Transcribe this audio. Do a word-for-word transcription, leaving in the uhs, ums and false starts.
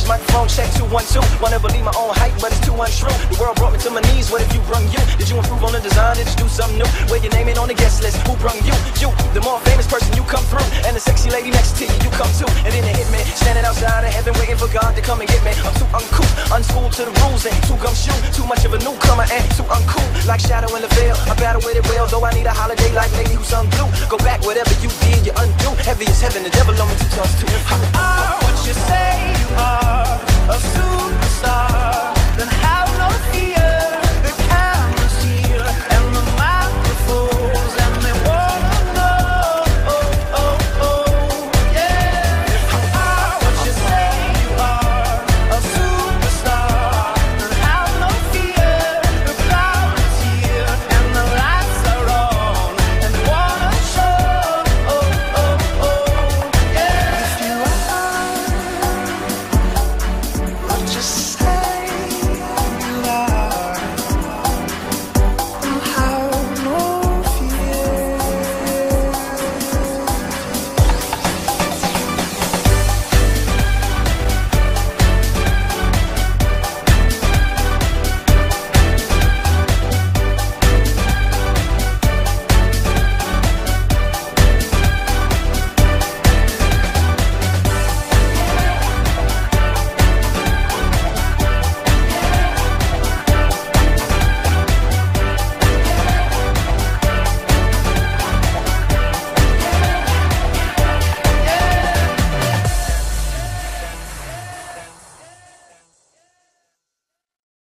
microphone check two one two. Wanna believe my own hype, but it's too untrue. The world brought me to my knees, what if you brung you? Did you improve on the design, did you do something new? Where your name ain't on the guest list, who brung you? You, the more famous person you come through. And the sexy lady next to you, you come too. And then it hit me, standing outside of heaven waiting for God to come and get me. I'm too uncouth, unschooled to the rules, and too gumshoe. Too much of a newcomer and too uncool. Like shadow in the veil, I battle with it well, though I need a holiday like lady who's sung blue. Go back, whatever you did, you undo. Heavy as heaven, the devil on me two times too.